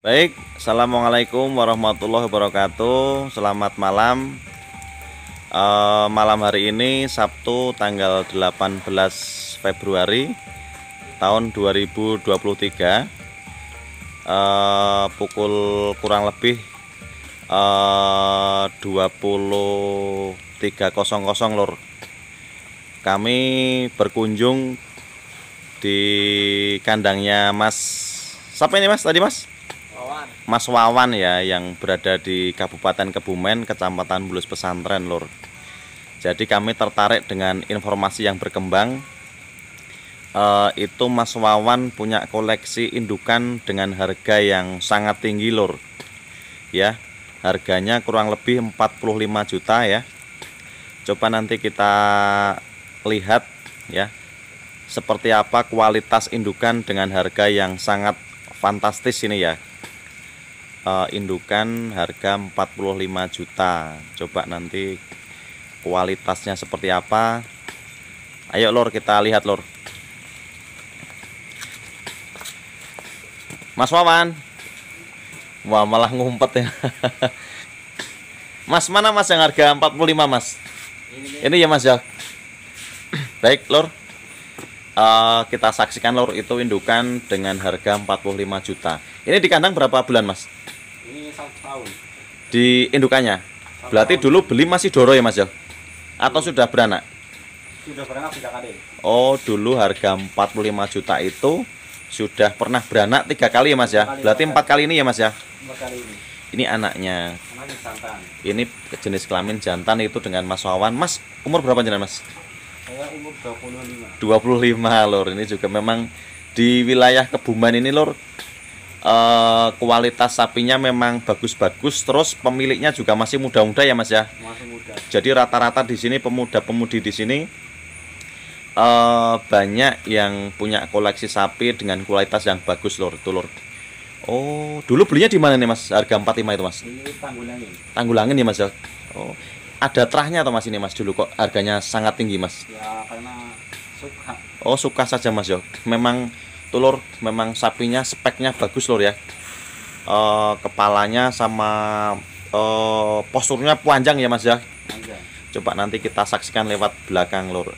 Baik, assalamualaikum warahmatullahi wabarakatuh. Selamat malam. Malam hari ini Sabtu tanggal 18 Februari tahun 2023. Pukul kurang lebih 23.00 lur. Kami berkunjung di kandangnya Mas. Siapa ini Mas tadi Mas? Mas Wawan ya, yang berada di Kabupaten Kebumen, Kecamatan Bulus Pesantren lur. Jadi kami tertarik dengan informasi yang berkembang. Itu Mas Wawan punya koleksi indukan dengan harga yang sangat tinggi lur. Ya, harganya kurang lebih 45 juta ya. Coba nanti kita lihat ya, seperti apa kualitas indukan dengan harga yang sangat fantastis ini ya. Indukan harga 45 juta. Coba nanti kualitasnya seperti apa. Ayo lor, kita lihat lor. Mas Wawan. Wah, malah ngumpet ya. Mas, mana Mas yang harga 45 Mas? Ini ya Mas ya. Baik lor, kita saksikan lor, itu indukan dengan harga 45 juta. Ini di kandang berapa bulan Mas? Ini 1 tahun. Di indukannya. Berarti dulu beli masih doro ya Mas ya? Atau sudah beranak? Sudah beranak 3 kali. Oh, dulu harga 45 juta itu sudah pernah beranak 3 kali ya Mas ya? Berarti 4 kali ini ya Mas ya? 4 kali ini. Ini anaknya. Anaknya jantan. Ini jenis kelamin jantan itu dengan Mas Wawan. Mas, umur berapa jenengan Mas? Saya umur 25. 25 lor. Ini juga memang di wilayah Kebumen ini lor, kualitas sapinya memang bagus-bagus, terus pemiliknya juga masih muda-muda ya Mas ya. Masih muda. Jadi rata-rata di sini pemuda-pemudi di sini banyak yang punya koleksi sapi dengan kualitas yang bagus lor, itu lor. Oh, dulu belinya di mana nih Mas? Harga 45 itu Mas? Ini Tanggulangin. Tanggulangin ya Mas ya. Oh, ada terahnya atau Mas ini Mas dulu kok harganya sangat tinggi Mas? Ya karena suka. Oh, suka saja Mas ya. Memang tulur, memang sapinya speknya bagus lor ya. Kepalanya sama posturnya panjang ya Mas ya. Panjang. Coba nanti kita saksikan lewat belakang lor.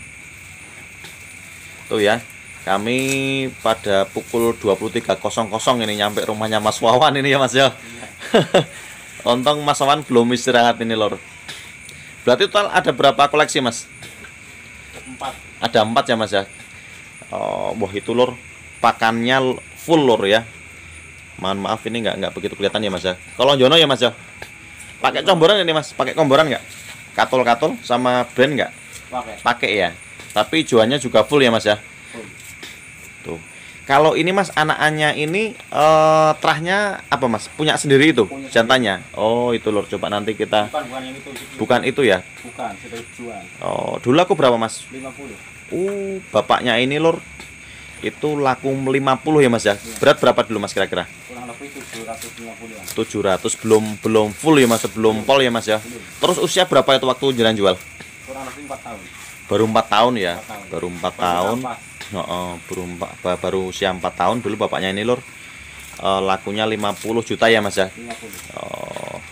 Tuh ya, kami pada pukul 23.00 ini nyampe rumahnya Mas Wawan ini ya Mas ya. Untung Mas Wawan belum istirahat ini lor. Berarti total ada berapa koleksi Mas? 4. Ada 4 ya Mas ya. Wah itu lor, pakannya full lor ya. Mohon maaf ini nggak begitu kelihatan ya Mas ya. Kalau Jono ya Mas ya. Pakai comboran ini Mas, pakai komboran nggak? Katol-katol sama brand nggak? Pakai ya. Tapi jualnya juga full ya Mas ya. Full. Tuh. Kalau ini Mas, anak-anaknya ini terahnya apa Mas? Punya sendiri itu Punya jantannya. Oh itu lor, coba nanti kita. Bukan yang itu. Bukan itu ya. Bukan, sudah jual. Oh, dulu aku berapa Mas? 50. Bapaknya ini lor, itu laku 50 ya Mas ya. Berat berapa dulu Mas kira-kira? Kurang lebih 750-an. 700, belum full ya Mas, belum pol ya Mas ya. Terus usia berapa itu waktu jalan jual? Kurang lebih 4 tahun. Baru 4 tahun ya. 4 tahun. Baru 4 tahun. Baru usia 4 tahun dulu bapaknya ini lor. Lakunya 50 juta ya Mas ya. 50. Oh.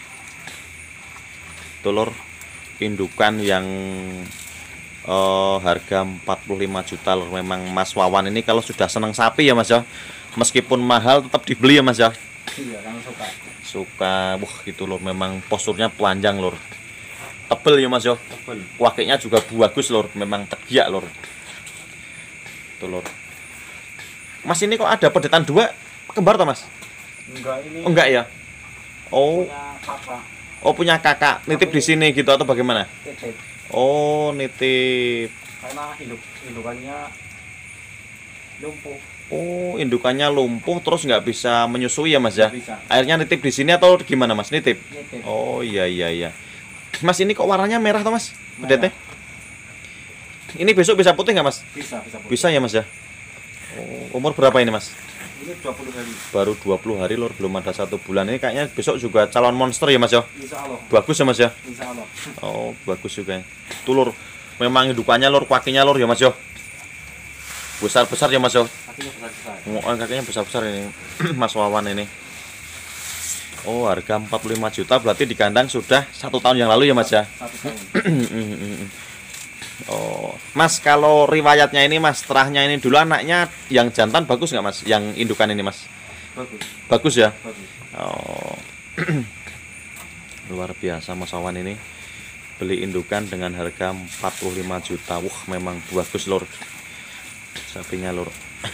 Itu lor, indukan yang harga 45 juta lor. Memang Mas Wawan ini kalau sudah senang sapi ya Mas ya, meskipun mahal tetap dibeli ya Mas ya. Iya, karena Suka. Wah itu lor, memang posturnya panjang lor, tebel ya Mas ya. tebel. Wakilnya juga bagus lor, memang tegiak lor. Itu lor. Mas ini kok ada pedetan 2 kembar toh Mas? Enggak, ini. Oh, enggak ya. Oh, Punya kakak. punya kakak nitip di sini gitu atau bagaimana? Titip. Oh, nitip. Karena indukannya lumpuh. Oh, indukannya lumpuh terus nggak bisa menyusui ya Mas ya? Nggak bisa. Akhirnya nitip di sini atau gimana Mas? Nitip. Titip. Oh iya. Mas ini kok warnanya merah toh Mas? Pedetnya? Ini besok bisa putih nggak Mas? Bisa. Bisa ya Mas ya? Oh, umur berapa ini Mas? Ini 20 hari. Baru 20 hari lor, belum ada 1 bulan. Ini kayaknya besok juga calon monster ya Mas ya? Insya Allah. Bagus ya Mas ya? Insya Allah. Oh, bagus juga. Tuh lor, memang indukannya lor, kakinya lor ya Mas ya? Besar-besar ya Mas ya? kakinya besar-besar. Oh, kakinya besar-besar ini. Mas Wawan ini. Oh, harga 45 juta berarti di kandang sudah 1 tahun yang lalu ya Mas ya. 1 tahun. Oh, Mas, kalau riwayatnya ini Mas, terahnya ini dulu anaknya yang jantan bagus nggak Mas? Yang indukan ini Mas? Bagus. Bagus ya? Bagus. Oh. Luar biasa Mas Wawan ini. Beli indukan dengan harga 45 juta. Wah, memang bagus lur. Sapinya lur.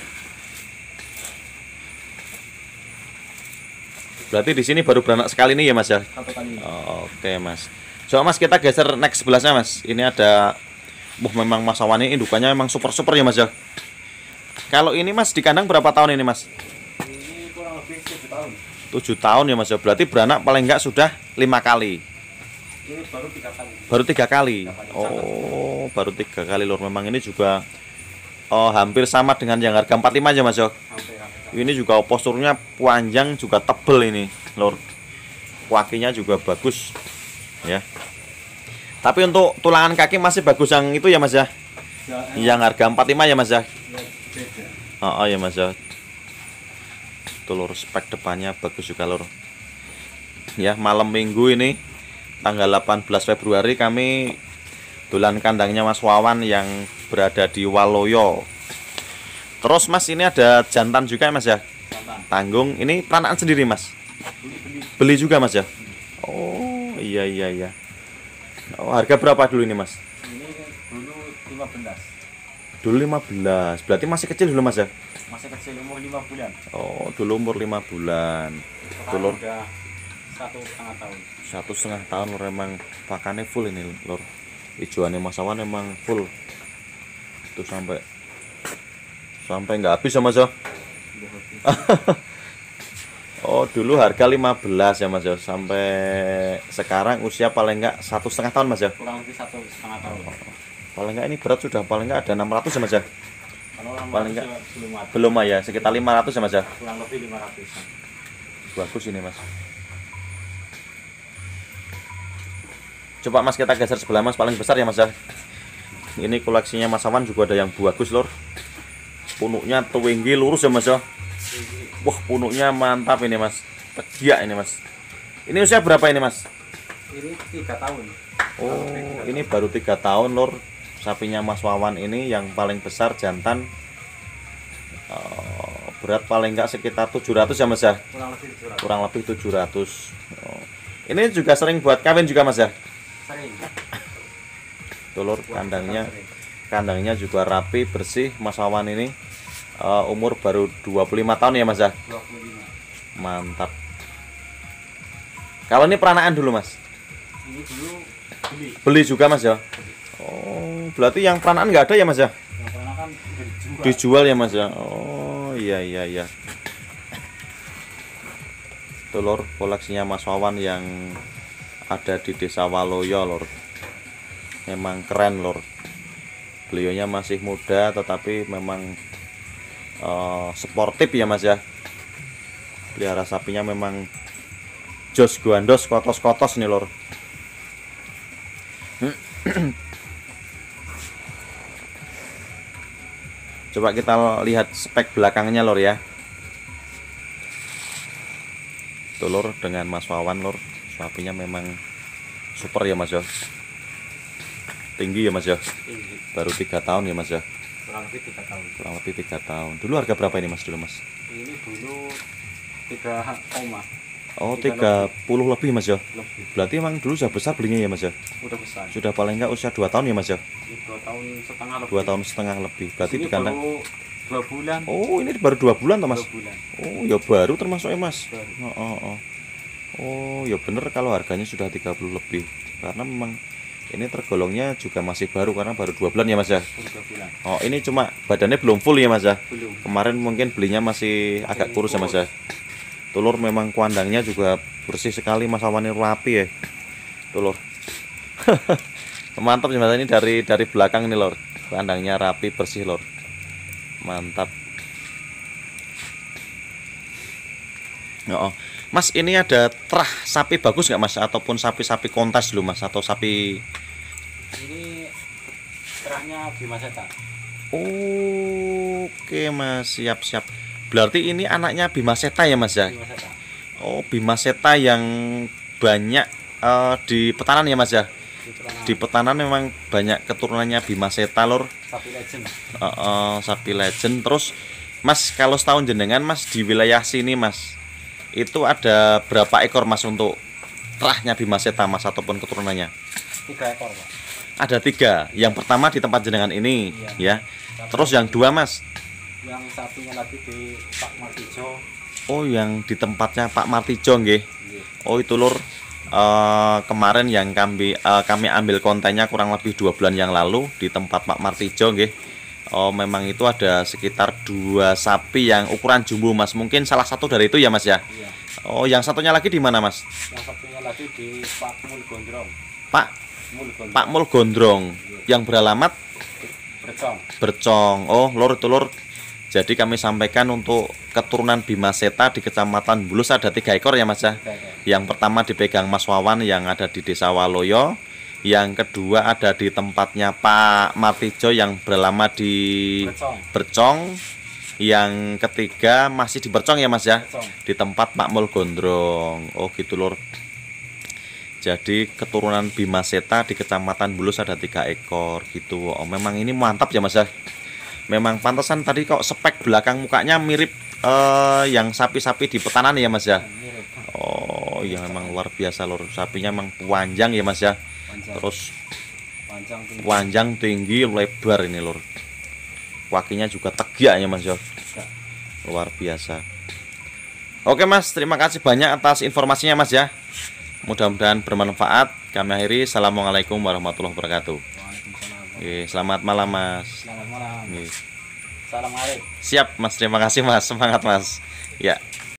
Berarti di sini baru beranak sekali nih ya Mas ya? 1 kali. Oh, oke Mas. Coba Mas kita geser next sebelahnya Mas. Ini ada, memang Mas Wawan ini indukannya memang super ya Mas ya. Kalau ini Mas di kandang berapa tahun ini Mas? Ini kurang lebih 7 tahun. 7 tahun ya Mas ya. Berarti beranak paling enggak sudah 5 kali. Ini baru 3 kali. Baru 3 kali. 3 kali. Oh, baru 3 kali lur. Memang ini juga hampir sama dengan yang harga 45 aja Mas ya. Sampai. Ini juga posturnya panjang juga tebel ini lur. Kakinya juga bagus ya. Tapi untuk tulangan kaki masih bagus yang itu ya Mas ya. Yang harga 45 ya Mas ya. Beda. Oh ya Mas ya. Tuh lur, spek depannya bagus juga lur. Ya, malam Minggu ini tanggal 18 Februari kami dolan kandangnya Mas Wawan yang berada di Waloyo. Terus Mas ini ada jantan juga Mas ya? Jantan. Tanggung, ini peranaan sendiri Mas? Beli. Beli juga Mas ya? Oh iya. Oh, harga berapa dulu ini Mas? Ini dulu 15. Dulu 15, berarti masih kecil dulu Mas ya? Masih kecil, umur 5 bulan. Oh, dulu umur 5 bulan. Sekarang Lur. udah 1,5 tahun. 1,5 tahun lur, emang pakannya full ini lur. Hijauannya Mas Wawan emang full. Itu sampai nggak habis ya Mas ya? Udah habis. Oh, dulu harga 15 ya Mas ya. Sampai sekarang usia paling nggak 1,5 tahun Mas ya? Kurang lebih 1,5 tahun. Paling nggak ini berat sudah paling nggak ada 600 ya Mas ya? Kalau orang Paling nggak belum ada. belum ya, sekitar 500 ya Mas ya? Kurang lebih 500. Bagus ini Mas. Coba Mas kita geser sebelah Mas, paling besar ya Mas ya. Ini koleksinya Mas Wawan juga ada yang bagus lur. Punuknya tinggi lurus ya Mas ya. Wah, punuknya mantap ini Mas. Tegak ini Mas. Ini usia berapa ini Mas? Ini 3 tahun. Oh, ini baru 3 tahun lur. Sapinya Mas Wawan ini yang paling besar jantan. Berat paling enggak sekitar 700 ya Mas ya. Kurang lebih 700. Kurang lebih 700. Oh. Ini juga sering buat kawin juga Mas ya. Sering. Telur kandangnya juga rapi, bersih. Mas Wawan ini umur baru 25 tahun ya Mas ya. 25. Mantap. Kalau ini peranaan dulu Mas. Ini dulu beli. Beli juga Mas ya. Oh, berarti yang peranaan nggak ada ya Mas ya? Yang pernah kan udah dijual. Dijual ya Mas ya. Oh iya. Telur koleksinya Mas Wawan yang ada di Desa Waloyo lor. Memang keren lor. Beliaunya masih muda tetapi memang sportif ya Mas ya. Pelihara sapinya memang jos guandos, kotos-kotos nih lor. Coba kita lihat spek belakangnya lor ya. Tuh lor, dengan Mas Wawan lor, sapinya memang super ya Mas ya. Tinggi ya Mas ya. Tinggi. Baru 3 tahun ya Mas ya. Kurang lebih 3 tahun. Kurang lebih 3 tahun. Dulu harga berapa ini Mas dulu Mas? Ini dulu 3 koma. Oh, 3 30 lebih Mas ya. lebih. Berarti emang dulu sudah besar belinya ya Mas ya. Udah besar. Sudah paling enggak usia 2 tahun ya Mas ya. Ini 2 tahun setengah lebih. 2 tahun setengah lebih. Berarti Ini di kandang. baru 2 bulan. Oh, ini baru 2 bulan toh Mas. 2 bulan. Oh, ya baru termasuk ya Mas. Baru. Oh, ya bener kalau harganya sudah 30 lebih. Karena memang ini tergolongnya juga masih baru karena baru 2 bulan ya Mas ya. Baru 2 bulan. Oh, ini cuma badannya belum full ya Mas ya. Belum. Kemarin mungkin belinya masih agak kurus ya Mas ya. Telur memang kandangnya juga bersih sekali Mas Wawan, ini rapi ya. Telur. Mantap ya Mas, ini dari belakang nih lor. Kandangnya rapi, bersih lor. Mantap. Oh, Mas ini ada terah sapi bagus nggak Mas? Ataupun sapi-sapi kontes dulu Mas? Atau sapi? Ini terahnya Bima Seta. Oke Mas, siap-siap. Berarti ini anaknya Bima Seta ya Mas ya? Bima Seta. Oh, Bima Seta yang banyak di Petanan ya Mas ya? Di Petanan memang banyak keturunannya Bima Seta lur. Sapi legend. Sapi legend. Terus Mas, kalau setahun jenengan Mas di wilayah sini Mas, itu ada berapa ekor Mas untuk terahnya Bima Seta Mas ataupun keturunannya? 3 ekor Pak. Ada 3. Yang pertama di tempat jenengan ini, Iya. ya. Terus yang 2 Mas? Yang satunya lagi di Pak Martijo. Oh, yang di tempatnya Pak Martijo nggih. Iya. Oh, itu lur. Kemarin yang kami ambil kontennya kurang lebih 2 bulan yang lalu di tempat Pak Martijo nggih. Oh, memang itu ada sekitar 2 sapi yang ukuran jumbo Mas. Mungkin salah satu dari itu ya Mas ya. Iya. Oh, yang satunya lagi di mana Mas? Yang satunya lagi di Pak Mul Gondrong. Pak Mul Gondrong. Yang beralamat Bercong. Bercong. Oh, lur itu lur. Jadi kami sampaikan untuk keturunan Bima Seta di Kecamatan Bulus ada 3 ekor ya Mas ya. 3 ekor. Yang pertama dipegang Mas Wawan yang ada di Desa Waloyo. Yang kedua ada di tempatnya Pak Martijo yang beralamat di Bercong. Bercong. Yang ketiga masih di Bercong ya Mas ya. Bercong. Di tempat Pak Mul Gondrong. Oh gitu lur. Jadi keturunan Bima Seta di Kecamatan Bulus ada 3 ekor gitu. Oh, memang ini mantap ya Mas ya. Memang pantesan tadi kok spek belakang mukanya mirip yang sapi-sapi di Petanan ya Mas ya. Mirip. Oh iya memang luar biasa lur. Sapinya memang panjang ya Mas ya. Panjang. Terus Tinggi. panjang tinggi lebar ini lur. Kakinya juga tegak ya Mas ya. Luar biasa. Oke Mas, terima kasih banyak atas informasinya Mas ya. Mudah-mudahan bermanfaat. Kami akhiri. Assalamualaikum warahmatullahi wabarakatuh. Waalaikumsalam. Oke, selamat malam Mas. Selamat malam. Oke. Salam Arif. Siap Mas, terima kasih Mas. Semangat Mas. Ya.